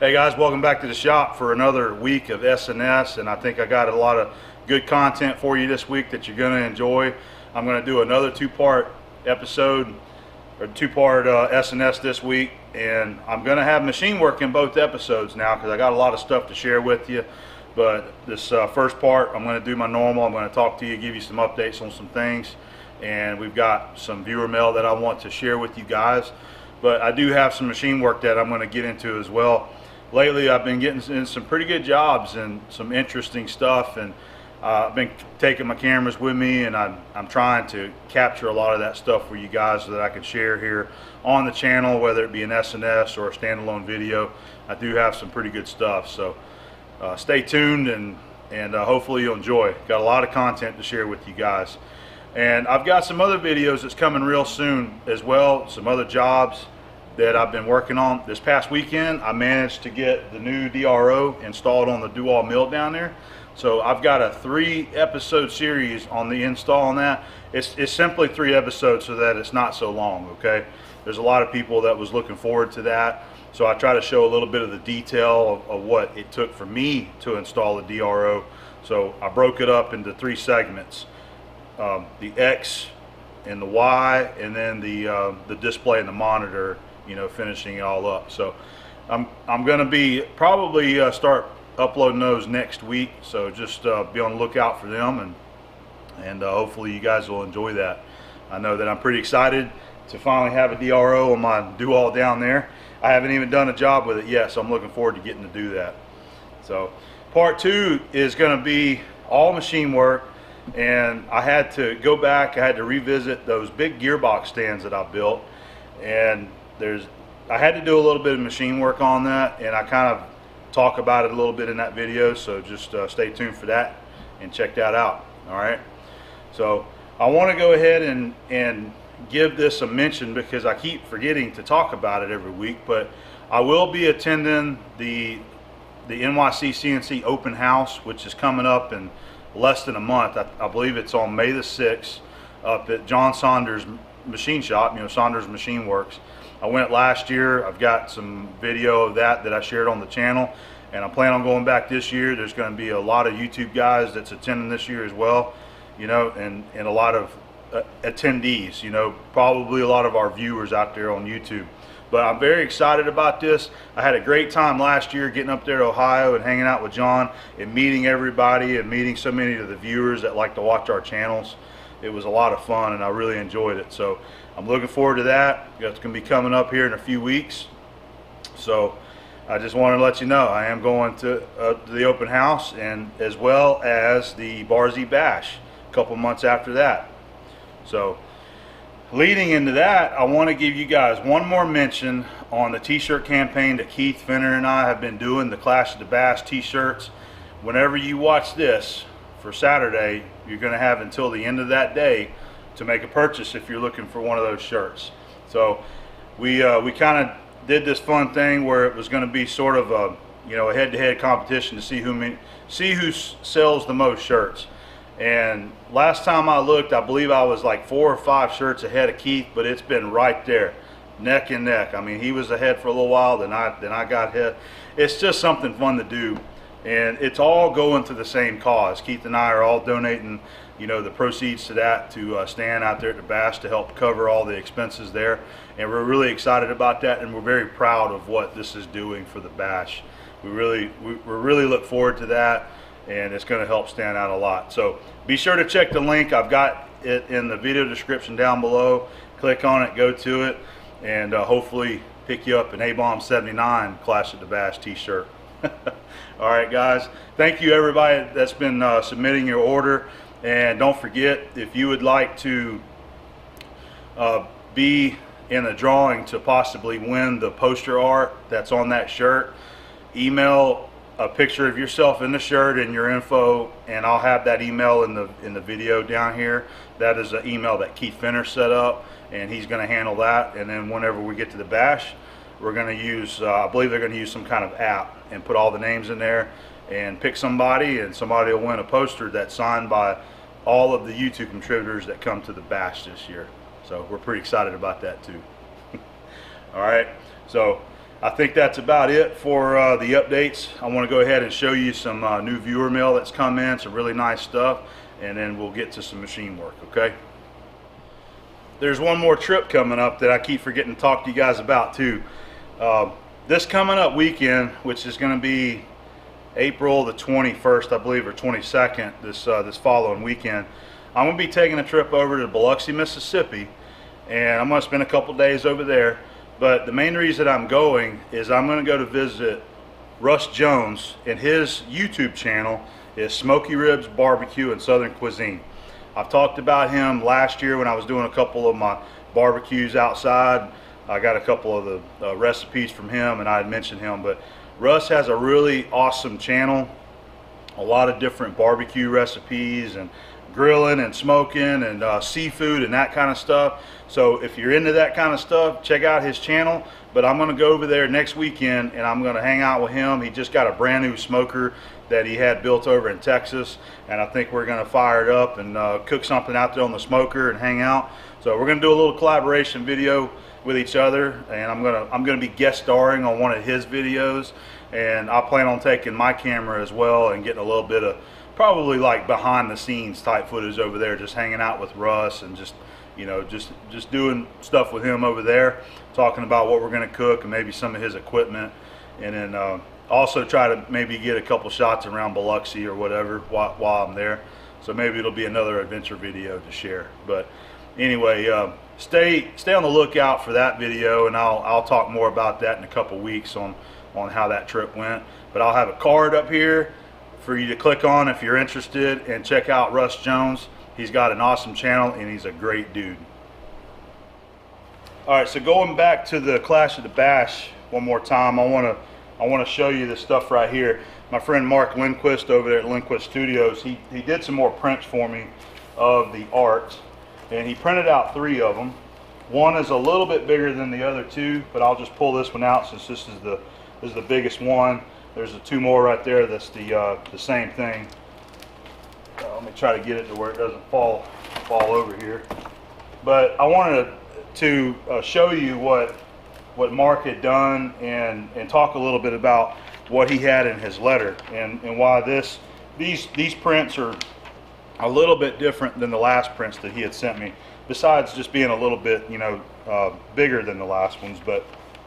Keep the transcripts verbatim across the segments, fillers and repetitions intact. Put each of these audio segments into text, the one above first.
Hey guys, welcome back to the shop for another week of S N S, and I think I got a lot of good content for you this week that you're going to enjoy. I'm going to do another two-part episode, or two-part uh, S N S this week, and I'm going to have machine work in both episodes now because I got a lot of stuff to share with you. But this uh, first part, I'm going to do my normal. I'm going to talk to you, give you some updates on some things, and we've got some viewer mail that I want to share with you guys. But I do have some machine work that I'm going to get into as well. Lately I've been getting in some pretty good jobs and some interesting stuff, and uh, I've been taking my cameras with me, and I'm, I'm trying to capture a lot of that stuff for you guys so that I can share here on the channel, whether it be an S N S or a standalone video. I do have some pretty good stuff, so uh, stay tuned, and, and uh, hopefully you'll enjoy. Got a lot of content to share with you guys. And I've got some other videos that's coming real soon as well, some other jobs that I've been working on. This past weekend I managed to get the new D R O installed on the Dual mill down there. So I've got a three episode series on the install on that. It's, it's simply three episodes so that it's not so long, okay? There's a lot of people that was looking forward to that. So I try to show a little bit of the detail of, of what it took for me to install the D R O. So I broke it up into three segments. Um, the X and the Y, and then the, uh, the display and the monitor, you know, finishing it all up. So I'm, I'm going to be probably uh, start uploading those next week, so just uh, be on the lookout for them, and and uh, hopefully you guys will enjoy that. I know that I'm pretty excited to finally have a D R O on my Dual down there. I haven't even done a job with it yet, so I'm looking forward to getting to do that. So part two is going to be all machine work, and I had to go back, I had to revisit those big gearbox stands that I built, and there's I had to do a little bit of machine work on that, and I kind of talk about it a little bit in that video, so just uh, stay tuned for that and check that out. All right, so I want to go ahead and and give this a mention because I keep forgetting to talk about it every week, but I will be attending the the N Y C C N C open house, which is coming up in less than a month. I, I believe it's on May the sixth up at John Saunders Machine Shop, you know, Saunders Machine Works. I went last year. I've got some video of that that I shared on the channel, and I plan on going back this year. There's going to be a lot of YouTube guys that's attending this year as well, you know, and, and a lot of uh, attendees, you know, probably a lot of our viewers out there on YouTube. But I'm very excited about this. I had a great time last year getting up there to Ohio and hanging out with John and meeting everybody and meeting so many of the viewers that like to watch our channels. It was a lot of fun, and I really enjoyed it. So I'm looking forward to that. It's going to be coming up here in a few weeks. So I just wanted to let you know I am going to, uh, to the open house, and as well as the Barzy Bash a couple months after that. So leading into that, I want to give you guys one more mention on the t-shirt campaign that Keith Finner and I have been doing, the Clash of the Bash t-shirts. Whenever you watch this for Saturday, you're going to have until the end of that day to make a purchase if you're looking for one of those shirts. So we uh, we kind of did this fun thing where it was going to be sort of a, you know, a head-to-head competition to see who many, see who sells the most shirts. And last time I looked, I believe I was like four or five shirts ahead of Keith, but it's been right there, neck and neck. I mean, he was ahead for a little while, then I then I got ahead. It's just something fun to do, and it's all going to the same cause. Keith and I are all donating, you know, the proceeds to that to uh, stand out there at the Bash to help cover all the expenses there, and we're really excited about that, and we're very proud of what this is doing for the Bash. We really we, we really look forward to that, and it's going to help stand out a lot. So be sure to check the link. I've got it in the video description down below. Click on it, go to it, and uh, hopefully pick you up an A bomb seventy-nine Clash of the Bash t-shirt. All right, guys, thank you everybody that's been uh, submitting your order. And don't forget, if you would like to uh, be in a drawing to possibly win the poster art that's on that shirt, email a picture of yourself in the shirt and your info, and I'll have that email in the in the video down here. That is an email that Keith Finner set up, and he's going to handle that. And then whenever we get to the Bash, we're going to use, uh, I believe they're going to use some kind of app and put all the names in there and pick somebody, and somebody will win a poster that's signed by all of the YouTube contributors that come to the Bash this year. So we're pretty excited about that too. All right, so I think that's about it for uh, the updates. I want to go ahead and show you some uh, new viewer mail that's come in, some really nice stuff, and then we'll get to some machine work, okay? There's one more trip coming up that I keep forgetting to talk to you guys about too. Uh, this coming up weekend, which is going to be April the twenty-first, I believe, or twenty-second, this uh, this following weekend, I'm going to be taking a trip over to Biloxi, Mississippi, and I'm going to spend a couple days over there. But the main reason I'm going is I'm going to go to visit Russ Jones, and his YouTube channel is Smoky Ribs Barbecue and Southern Cuisine. I've talked about him last year when I was doing a couple of my barbecues outside. I got a couple of the uh, recipes from him, and I had mentioned him. But Russ has a really awesome channel, a lot of different barbecue recipes and grilling and smoking and uh, seafood and that kind of stuff. So if you're into that kind of stuff, check out his channel. But I'm going to go over there next weekend and I'm going to hang out with him. He just got a brand new smoker that he had built over in Texas, and I think we're going to fire it up and uh, cook something out there on the smoker and hang out. So we're going to do a little collaboration video with each other, and I'm going to I'm going to be guest starring on one of his videos, and I plan on taking my camera as well and getting a little bit of probably like behind the scenes type footage over there, just hanging out with Russ and just, you know, just just doing stuff with him over there, talking about what we're going to cook and maybe some of his equipment, and then uh, also try to maybe get a couple shots around Biloxi or whatever while, while I'm there. So maybe it'll be another adventure video to share. But anyway, uh, stay stay on the lookout for that video, and I'll I'll talk more about that in a couple weeks on on how that trip went. But I'll have a card up here for you to click on if you're interested, and check out Russ Jones. He's got an awesome channel and he's a great dude. Alright, so going back to the Clash of the Bash one more time, I want to I want to show you this stuff right here. My friend Mark Lindquist over there at Lindquist Studios, he, he did some more prints for me of the art, and he printed out three of them. One is a little bit bigger than the other two, but I'll just pull this one out since this is the this is the biggest one. There's the two more right there that's the uh, the same thing. Uh, let me try to get it to where it doesn't fall fall over here. But I wanted to uh, show you what what Mark had done, and and talk a little bit about what he had in his letter, and and why this these these prints are a little bit different than the last prints that he had sent me, besides just being a little bit, you know, uh, bigger than the last ones. But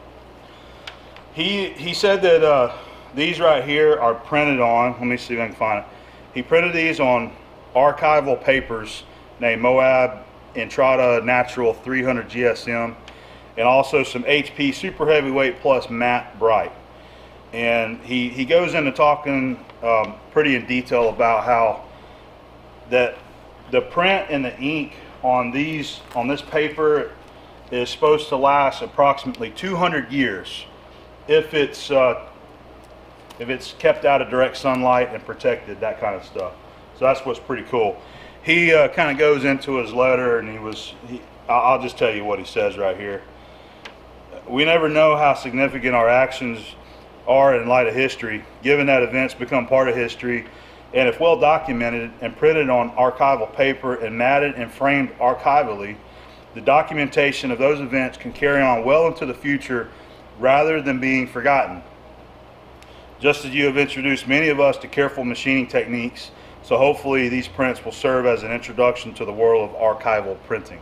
he he said that uh, these right here are printed on, let me see if I can find it. He printed these on archival papers named Moab Entrada Natural three hundred G S M, and also some H P Super Heavyweight Plus Matte Bright. And he, he goes into talking um, pretty in detail about how that the print and the ink on these on this paper is supposed to last approximately two hundred years if it's uh, if it's kept out of direct sunlight and protected, that kind of stuff. So that's what's pretty cool. He uh, kind of goes into his letter, and he was he, I'll just tell you what he says right here. We never know how significant our actions are in light of history, given that events become part of history, and if well documented and printed on archival paper and matted and framed archivally, the documentation of those events can carry on well into the future rather than being forgotten. Just as you have introduced many of us to careful machining techniques, so hopefully these prints will serve as an introduction to the world of archival printing.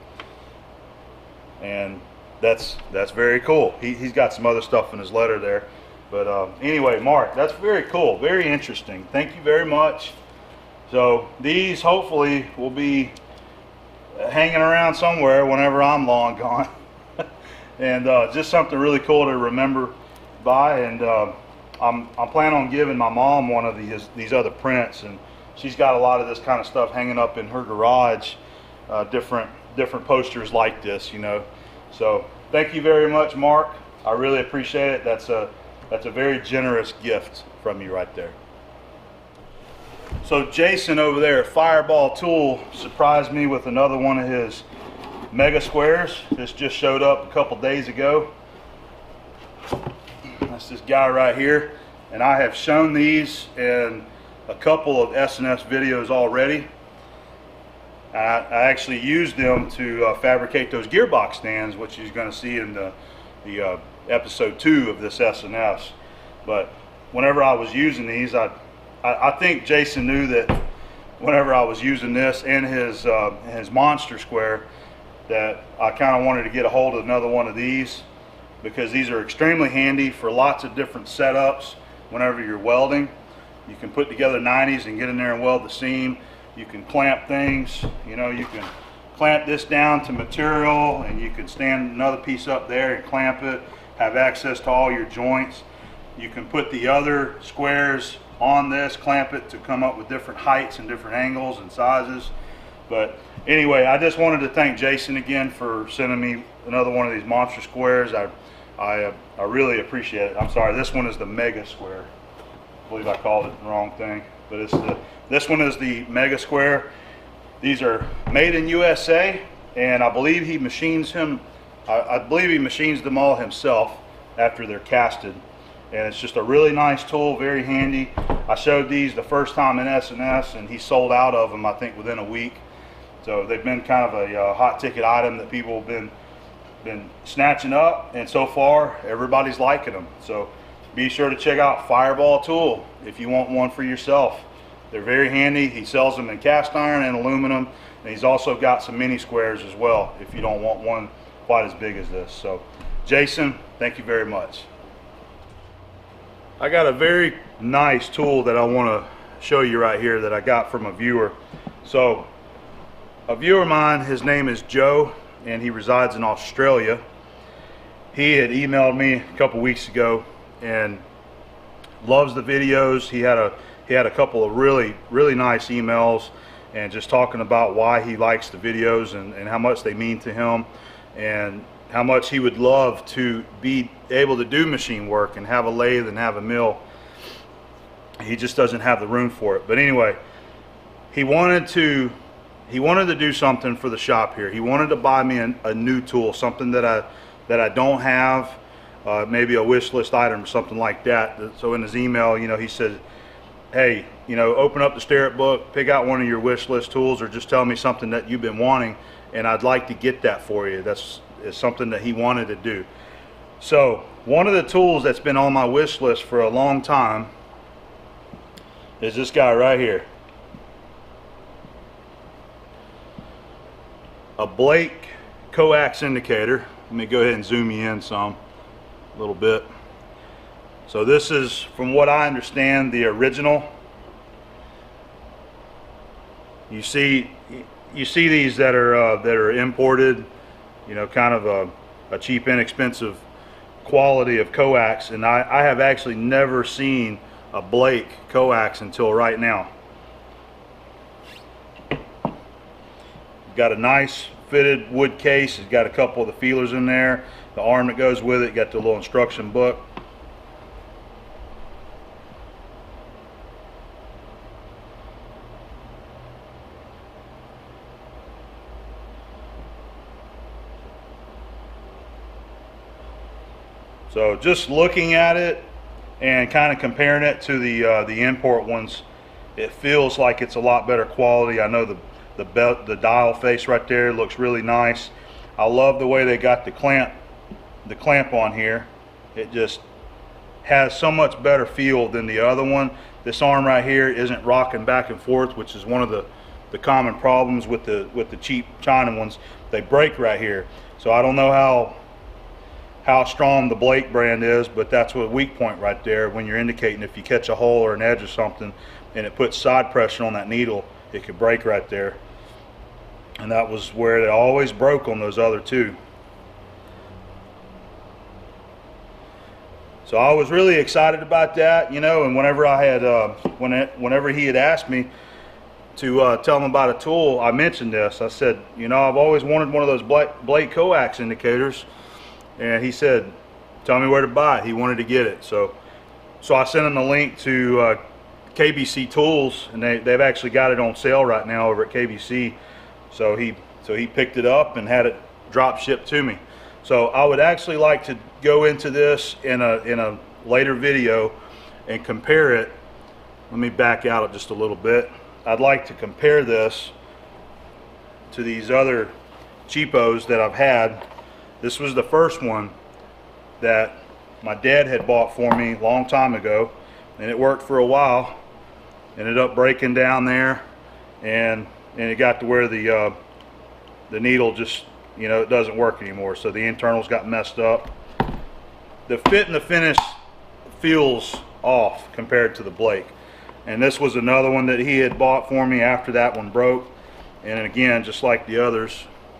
And that's that's very cool. He, he's got some other stuff in his letter there. But uh, anyway, Mark, that's very cool, very interesting. Thank you very much. So these hopefully will be hanging around somewhere whenever I'm long gone. And uh, just something really cool to remember by. And uh, I'm, I'm planning on giving my mom one of these, these other prints, and she's got a lot of this kind of stuff hanging up in her garage, uh, different, different posters like this, you know. So thank you very much, Mark. I really appreciate it. That's a That's a very generous gift from you right there. So Jason over there at Fireball Tool surprised me with another one of his mega squares. This just showed up a couple days ago. That's this guy right here, and I have shown these in a couple of S N S videos already. I, I actually used them to uh, fabricate those gearbox stands, which you're going to see in the the uh, episode two of this S N S. But whenever I was using these, I, I, I think Jason knew that whenever I was using this and his, uh, his monster square, that I kind of wanted to get a hold of another one of these, because these are extremely handy for lots of different setups. Whenever you're welding, you can put together nineties and get in there and weld the seam. You can clamp things, you know, you can clamp this down to material, and you can stand another piece up there and clamp it, have access to all your joints. You can put the other squares on this, clamp it to come up with different heights and different angles and sizes. But anyway, I just wanted to thank Jason again for sending me another one of these monster squares. I, I, uh, I really appreciate it. I'm sorry, this one is the mega square. I believe I called it the wrong thing, but it's the, this one is the mega square. These are made in U S A, and I believe he machines him, I, I believe he machines them all himself after they're casted. And it's just a really nice tool, very handy. I showed these the first time in S N S, and he sold out of them, I think, within a week. So they've been kind of a uh, hot ticket item that people have been been snatching up, and so far everybody's liking them. So be sure to check out Fireball Tool if you want one for yourself. They're very handy. He sells them in cast iron and aluminum, and he's also got some mini squares as well if you don't want one quite as big as this. So Jason, thank you very much. I got a very nice tool that I want to show you right here that I got from a viewer. So a viewer of mine, his name is Joe, and he resides in Australia. He had emailed me a couple weeks ago and loves the videos. He had a he had a couple of really really nice emails, and just talking about why he likes the videos and, and how much they mean to him, and how much he would love to be able to do machine work and have a lathe and have a mill. He just doesn't have the room for it. But anyway, he wanted to he wanted to do something for the shop here. He wanted to buy me a, a new tool, something that I that I don't have, uh, maybe a wish list item or something like that. So in his email, you know, he said, hey, you know, open up the Starrett book, pick out one of your wish list tools, or just tell me something that you've been wanting, and I'd like to get that for you. That's is something that he wanted to do. So one of the tools that's been on my wish list for a long time is this guy right here. A Blake coax indicator. Let me go ahead and zoom you in some, a little bit. So this is, from what I understand, the original. You see, you see these that are uh, that are imported, you know, kind of a, a cheap, inexpensive quality of coax, and I, I have actually never seen a Blake coax until right now. Got a nice fitted wood case. It's got a couple of the feelers in there, the arm that goes with it, got the little instruction book. So just looking at it and kind of comparing it to the uh, the import ones, it feels like it's a lot better quality. I know the the belt, the dial face right there looks really nice. I love the way they got the clamp, the clamp on here. It just has so much better feel than the other one. This arm right here isn't rocking back and forth, which is one of the the common problems with the with the cheap China ones. They break right here. So I don't know how. how strong the Blake brand is, but that's a weak point right there when you're indicating. If you catch a hole or an edge or something and it puts side pressure on that needle, it could break right there. And that was where they always broke on those other two. So I was really excited about that, you know, and whenever I had, uh, when it, whenever he had asked me to uh, tell him about a tool, I mentioned this. I said, you know, I've always wanted one of those Blake, Blake coax indicators. And he said, tell me where to buy it. He wanted to get it. So so I sent him a link to uh, K B C Tools, and they, they've actually got it on sale right now over at K B C. So he, so he picked it up and had it drop shipped to me. So I would actually like to go into this in a, in a later video and compare it. Let me back out just a little bit. I'd like to compare this to these other cheapos that I've had. This was the first one that my dad had bought for me a long time ago, and it worked for a while. Ended up breaking down there, and and it got to where the uh, the needle just, you know, it doesn't work anymore. So the internals got messed up. The fit and the finish feels off compared to the Blake. And this was another one that he had bought for me after that one broke. And again, just like the others,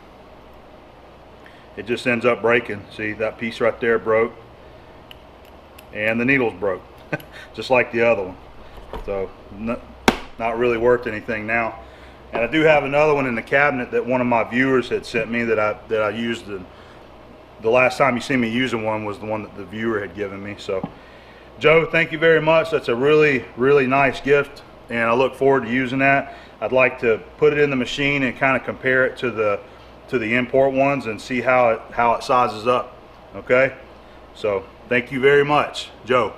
it just ends up breaking. See, that piece right there broke, and the needle's broke, just like the other one. So not, not really worth anything now. And I do have another one in the cabinet that one of my viewers had sent me that I that I used. The, the last time you see me using one was the one that the viewer had given me. So Joe, thank you very much. That's a really, really nice gift, and I look forward to using that. I'd like to put it in the machine and kind of compare it to the to the import ones and see how it how it sizes up. Okay, so thank you very much, Joe.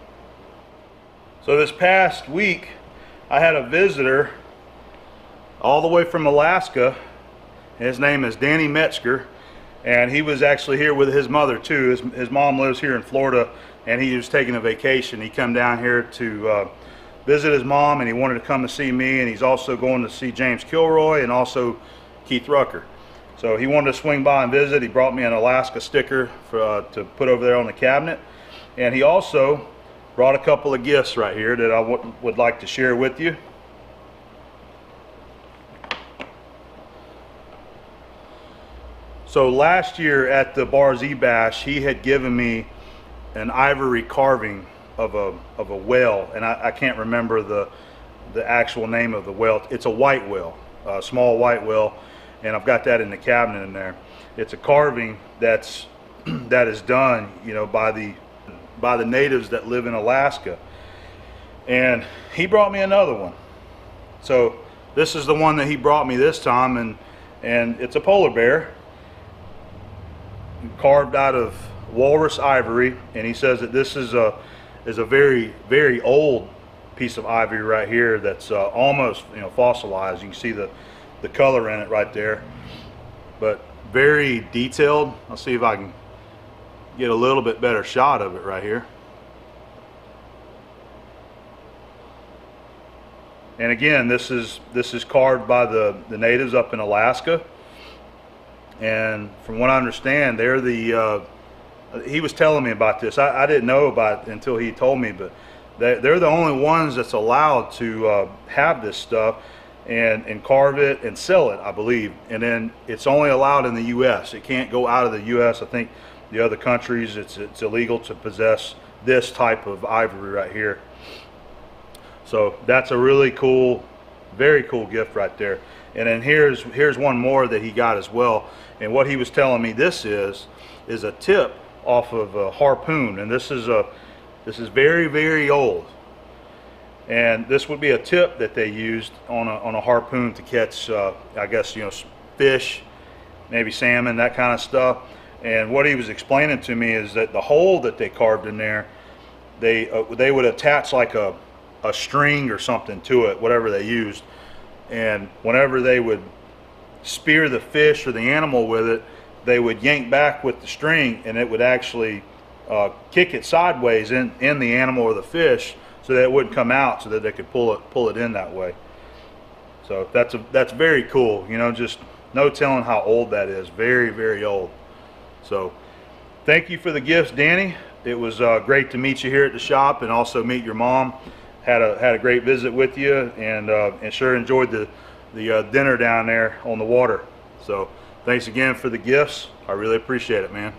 So this past week I had a visitor all the way from Alaska. His name is Danny Metzger, and he was actually here with his mother too. His, his mom lives here in Florida, and he was taking a vacation. He come down here to uh, visit his mom, and he wanted to come to see me, and he's also going to see James Kilroy and also Keith Rucker. So he wanted to swing by and visit. He brought me an Alaska sticker for, uh, to put over there on the cabinet, and he also brought a couple of gifts right here that I w would like to share with you. So last year at the Bar Z Bash, he had given me an ivory carving of a of a whale, and I, I can't remember the the actual name of the whale. It's a white whale, a small white whale, and I've got that in the cabinet in there. It's a carving that's that is done, you know, by the by the natives that live in Alaska. And he brought me another one. So this is the one that he brought me this time, and and it's a polar bear carved out of walrus ivory, and he says that this is a is a very very old piece of ivory right here that's uh, almost, you know, fossilized. You can see the the color in it right there, but very detailed. I'll see if I can get a little bit better shot of it right here. And again, this is this is carved by the the natives up in Alaska, and from what I understand, they're the uh, he was telling me about this. I, I didn't know about it until he told me, but they, they're the only ones that's allowed to uh, have this stuff and, and carve it and sell it, I believe. And then it's only allowed in the U S. It can't go out of the U S. I think the other countries, it's, it's illegal to possess this type of ivory right here. So that's a really cool, very cool gift right there. And then here's, here's one more that he got as well. And what he was telling me this is, is a tip off of a harpoon, and this is a this is very very old, and this would be a tip that they used on a, on a harpoon to catch uh, I guess, you know, fish, maybe salmon, that kind of stuff. And what he was explaining to me is that the hole that they carved in there, they uh, they would attach like a a string or something to it, whatever they used, and whenever they would spear the fish or the animal with it, they would yank back with the string, and it would actually uh, kick it sideways in, in the animal or the fish, so that it wouldn't come out, so that they could pull it pull it in that way. So that's a that's very cool. You know, just no telling how old that is. Very very old. So thank you for the gifts, Danny. It was uh, great to meet you here at the shop, and also meet your mom. Had a had a great visit with you, and uh, and sure enjoyed the the uh, dinner down there on the water. So thanks again for the gifts. I really appreciate it, man.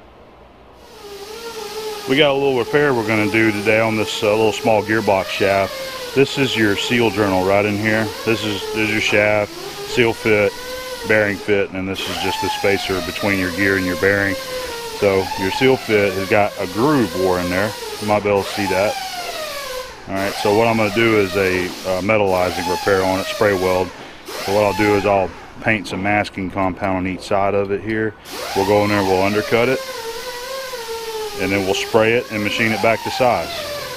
We got a little repair we're going to do today on this uh, little small gearbox shaft. This is your seal journal right in here. This is, this is your shaft, seal fit, bearing fit, and this is just the spacer between your gear and your bearing. So your seal fit has got a groove wore in there. You might be able to see that. Alright, so what I'm going to do is a uh, metalizing repair on it, spray weld. So what I'll do is I'll paint some masking compound on each side of it here. We'll go in there, we'll undercut it, and then we'll spray it and machine it back to size.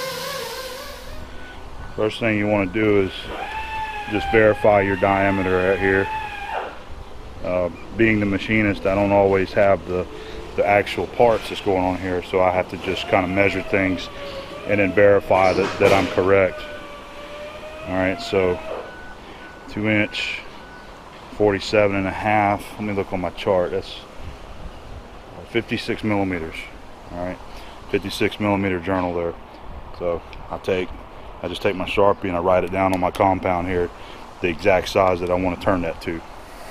First thing you want to do is just verify your diameter right here. Uh, being the machinist, I don't always have the, the actual parts that's going on here, so I have to just kind of measure things and then verify that, that I'm correct. Alright, so two inch, forty-seven and a half. Let me look on my chart. That's fifty-six millimeters. Alright, fifty-six millimeter journal there. So I take, I just take my Sharpie and I write it down on my compound here, the exact size that I want to turn that to.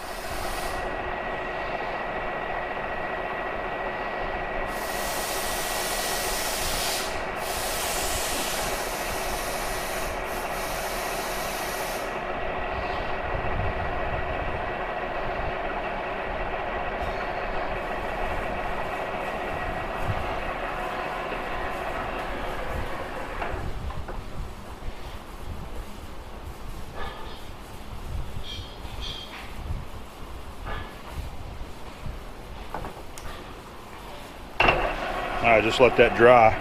Alright, just let that dry.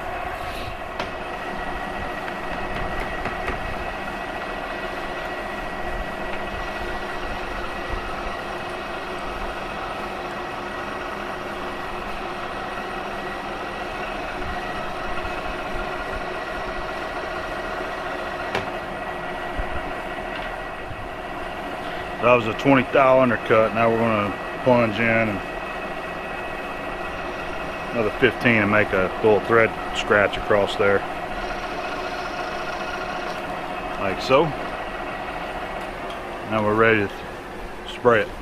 That was a twenty thou undercut. Now we're going to plunge in and another fifteen and make a little thread scratch across there, like so. Now we're ready to spray it.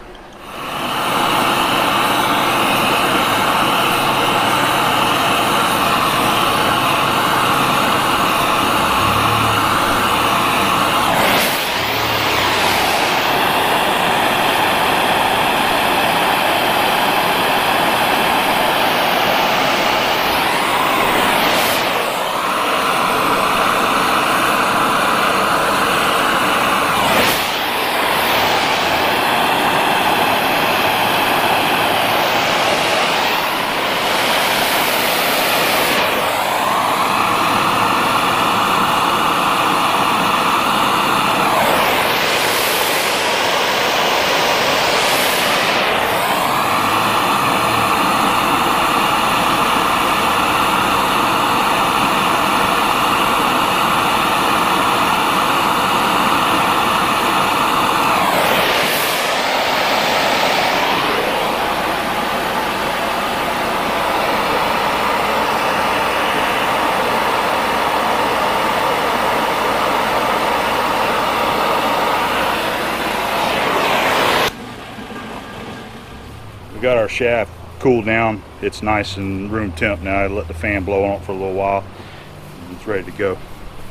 We got our shaft cooled down. It's nice and room temp now. I let the fan blow on it for a little while. It's ready to go.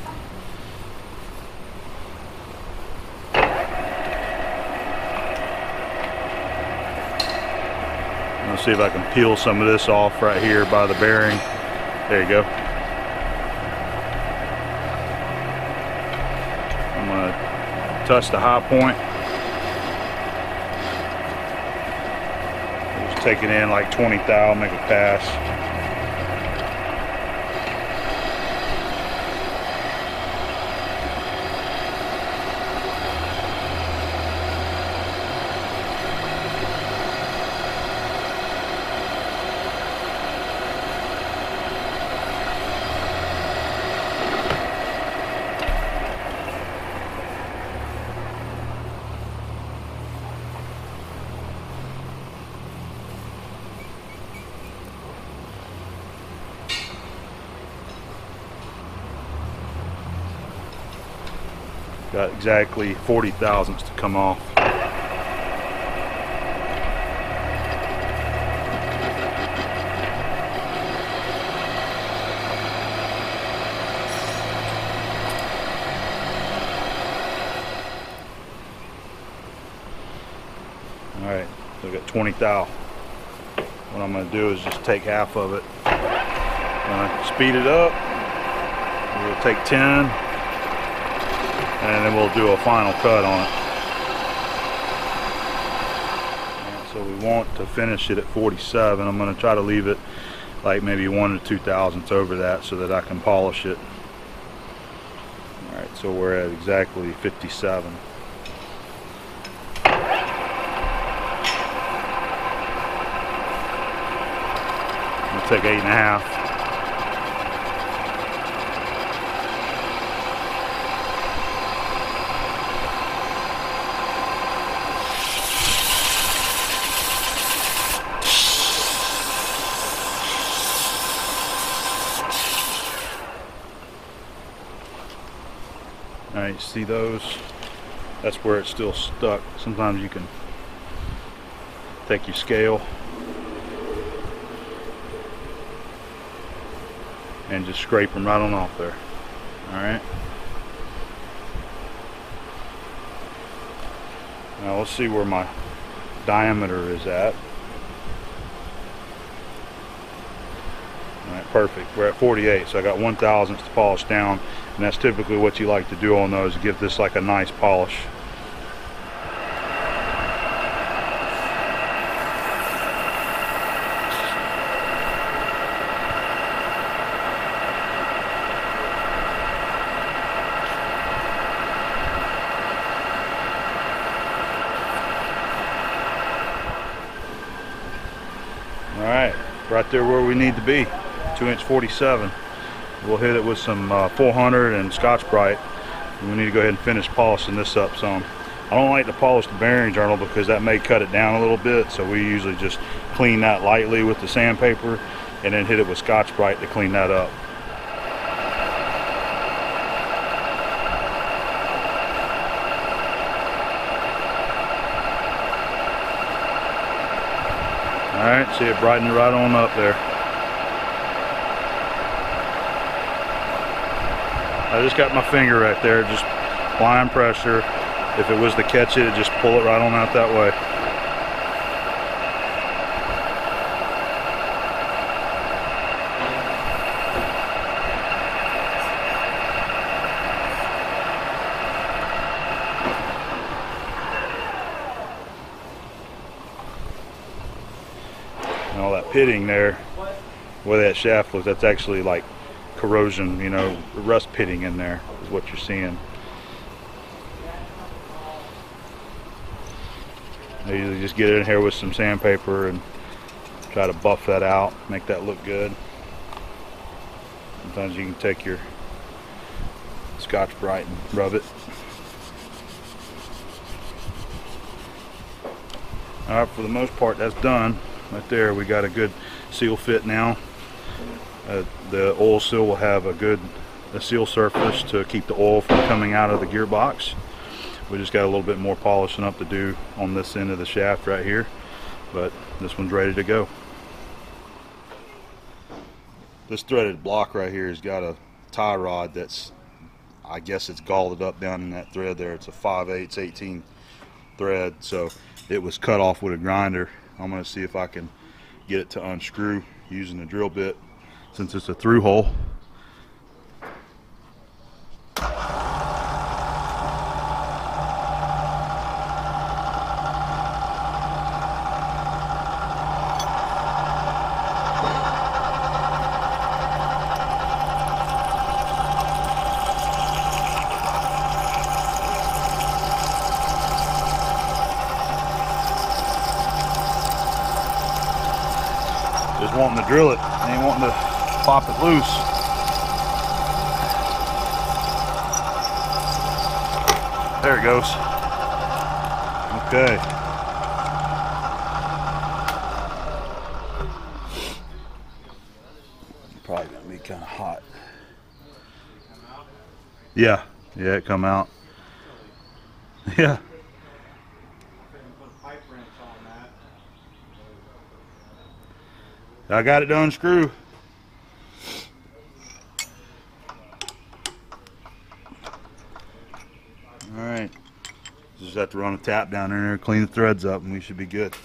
Let's see if I can peel some of this off right here by the bearing. There you go. I'm gonna touch the high point. Take it in like twenty thou, make a pass. Got exactly forty thousandths to come off. Alright, so I got twenty thou. What I'm going to do is just take half of it. I'm going to speed it up. We'll take ten. And then we'll do a final cut on it. And so we want to finish it at forty-seven. I'm going to try to leave it like maybe one to two thousandths over that so that I can polish it. Alright, so we're at exactly fifty-seven. I'll take eight and a half. Now you see those? That's where it's still stuck. Sometimes you can take your scale and just scrape them right on off there. Alright. Now let's see where my diameter is at. Alright, perfect. We're at forty-eight, so I got one thousandths to polish down, and that's typically what you like to do on those, give this like a nice polish. Alright, right there where we need to be, two inch forty-seven. We'll hit it with some uh, four hundred and Scotch-Brite. We need to go ahead and finish polishing this up some. I don't like to polish the bearing journal because that may cut it down a little bit, so we usually just clean that lightly with the sandpaper and then hit it with Scotch-Brite to clean that up. Alright, see it brighten right on up there. I just got my finger right there, just applying pressure. If it was to catch it, it just pull it right on out that way. And all that pitting there, where that shaft was, that's actually like corrosion, you know, rust pitting in there is what you're seeing. I usually just get it in here with some sandpaper and try to buff that out, make that look good. Sometimes you can take your Scotch-Brite and rub it. Alright, for the most part that's done. Right there we got a good seal fit now. Uh, the oil seal will have a good a seal surface to keep the oil from coming out of the gearbox. We just got a little bit more polishing up to do on this end of the shaft right here, but this one's ready to go. This threaded block right here has got a tie rod that's, I guess it's galled up down in that thread there. It's a five eighths eighteen thread, so it was cut off with a grinder. I'm going to see if I can get it to unscrew using a drill bit, since it's a through hole. Just wanting to drill it, ain't wanting to pop it loose. There it goes. Okay. Probably gonna be kind of hot. Yeah, yeah, it come out. Yeah. I got it to unscrew. Alright. Just have to run a tap down in there, clean the threads up, and we should be good.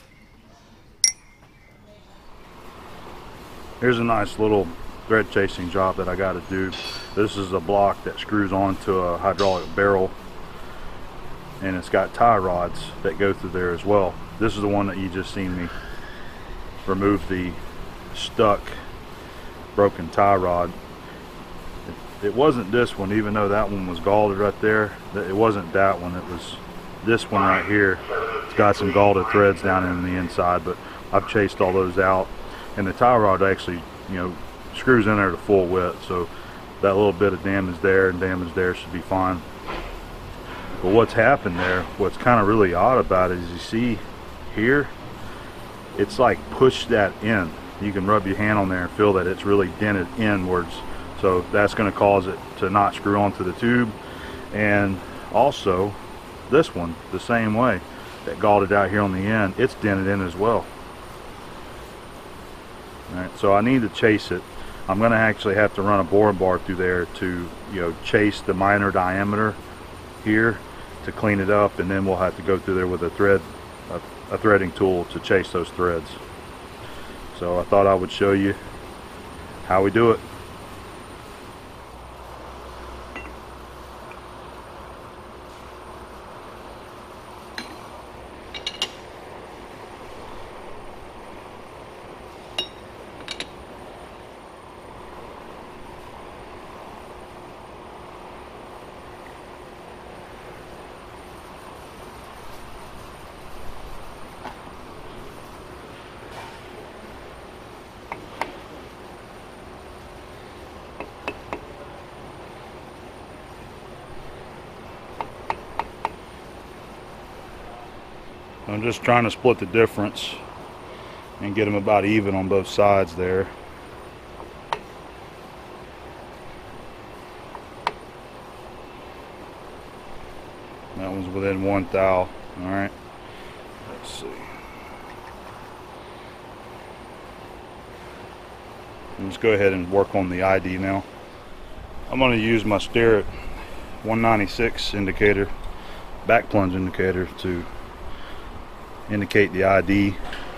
Here's a nice little thread chasing job that I got to do. This is a block that screws onto a hydraulic barrel, and it's got tie rods that go through there as well. This is the one that you just seen me remove the stuck broken tie rod. It, it wasn't this one, even though that one was galled right there. It wasn't that one, it was this one right here. It's got some galled threads down in the inside, but I've chased all those out. and the tie rod actually, you know, screws in there to full width, so that little bit of damage there and damage there should be fine. But what's happened there, what's kind of really odd about it is, you see here, it's like pushed that in. You can rub your hand on there and feel that it's really dented inwards, so that's going to cause it to not screw onto the tube. And also this one, the same way, that galled out here on the end, it's dented in as well. Alright, so I need to chase it. I'm going to actually have to run a boring bar through there to, you know, chase the minor diameter here to clean it up, and then we'll have to go through there with a thread, a, a threading tool to chase those threads. So I thought I would show you how we do it. I'm just trying to split the difference and get them about even on both sides there. That one's within one thou. Alright, let's see. Let's go ahead and work on the I D now. I'm going to use my Starrett one ninety-six indicator, back plunge indicator, to indicate the I D.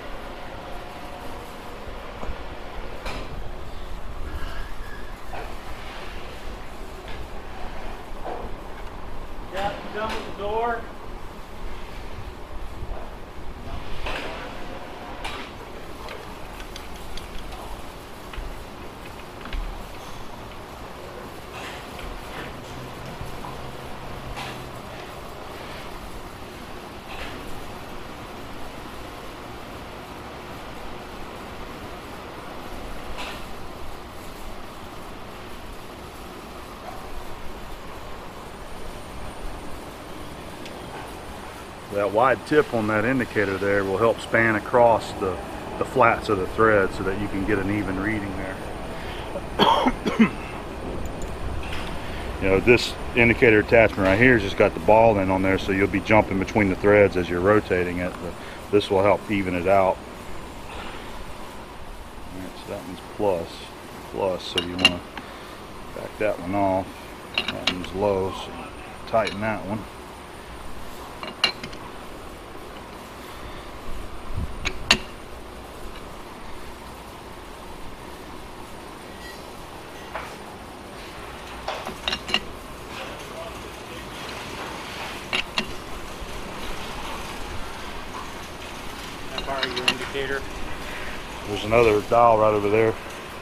Got done with the door. That wide tip on that indicator there will help span across the, the flats of the thread so that you can get an even reading there. You know, this indicator attachment right here has just got the ball in on there, so you'll be jumping between the threads as you're rotating it. But this will help even it out. Alright, so that one's plus, plus, so you want to back that one off. That one's low, so tighten that one. Your indicator. There's another dial right over there.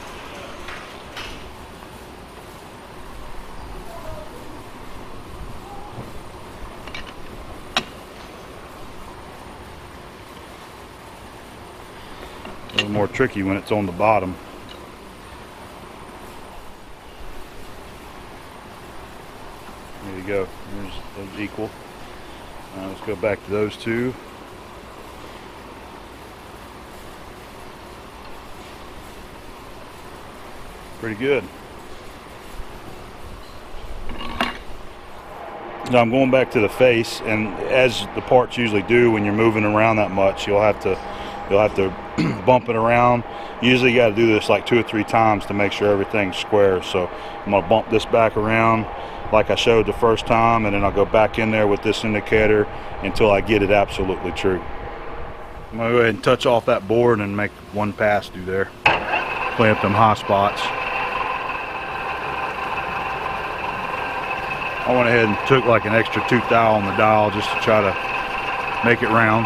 A little more tricky when it's on the bottom. There you go. There's those equal. Now let's go back to those two. Pretty good. Now I'm going back to the face, and as the parts usually do when you're moving around that much, you'll have to you'll have to bump it around. Usually you got to do this like two or three times to make sure everything's square. So I'm going to bump this back around like I showed the first time, and then I'll go back in there with this indicator until I get it absolutely true. I'm going to go ahead and touch off that board and make one pass through there. Clean up them hot spots. I went ahead and took like an extra two thou on the dial just to try to make it round.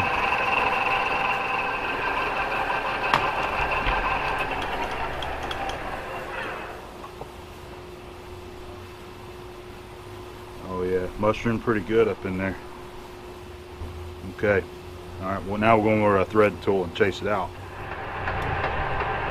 Oh yeah, mushroom pretty good up in there. Okay, all right, well now we're going with our thread tool and chase it out.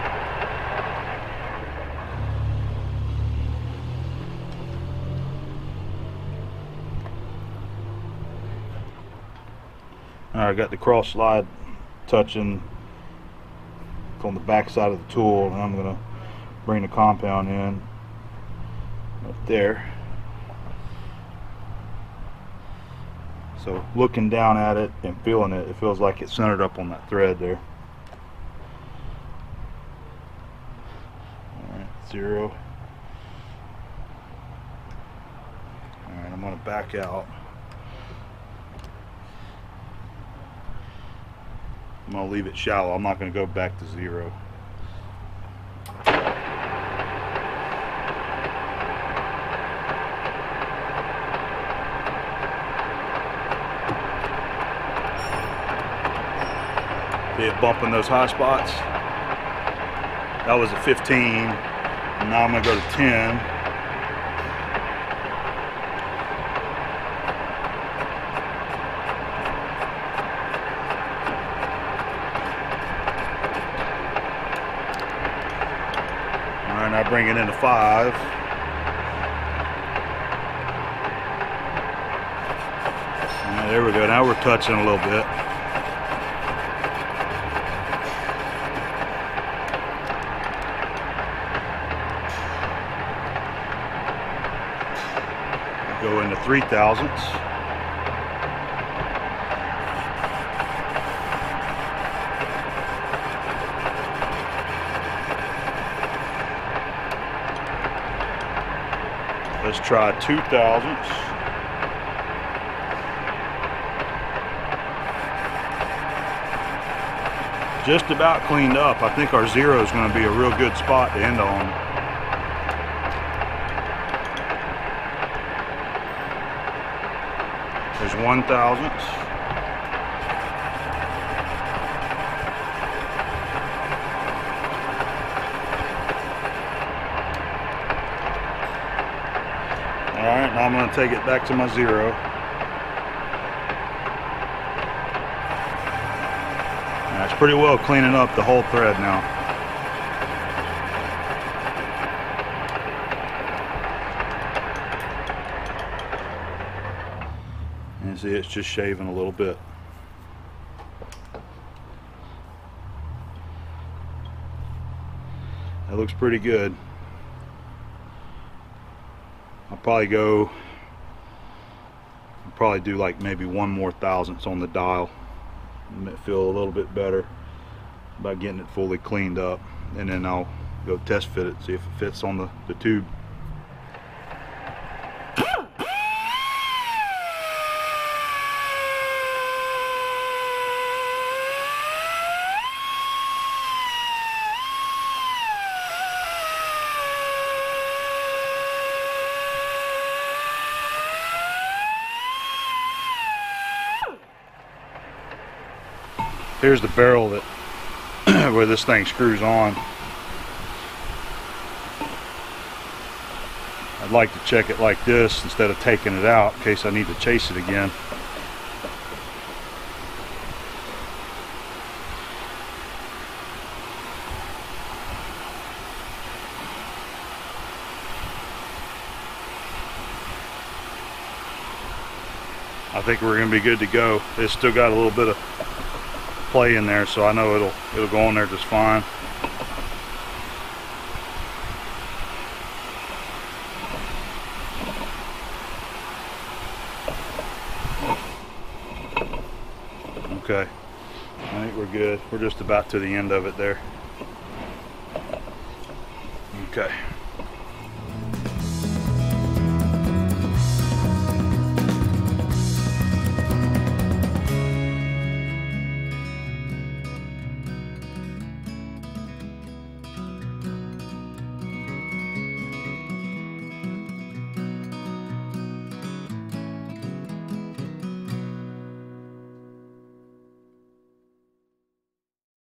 Alright, I got the cross slide touching on the back side of the tool, and I'm going to bring the compound in right there. So looking down at it and feeling it, it feels like it's centered up on that thread there. Alright, zero. Alright, I'm going to back out. I'm going to leave it shallow. I'm not going to go back to zero. See it bumping those high spots? That was a fifteen. And now I'm going to go to ten. Alright, now bring it into five. Alright, there we go. Now we're touching a little bit. Go into three thousandths. Let's try two thousandths. Just about cleaned up. I think our zero is going to be a real good spot to end on. There's one thousandths. Alright, now I'm going to take it back to my zero. That's pretty well cleaning up the whole thread now. And see, it's just shaving a little bit. That looks pretty good. I'll probably go, I'll probably do like maybe one more thousandths on the dial. It feel a little bit better by getting it fully cleaned up, and then I'll go test fit it, see if it fits on the, the tube. Here's the barrel that where this thing screws on. I'd like to check it like this instead of taking it out in case I need to chase it again. I think we're going to be good to go. It's still got a little bit of play in there, so I know it'll it'll go on there just fine. Okay, I think we're good. We're just about to the end of it there. Okay.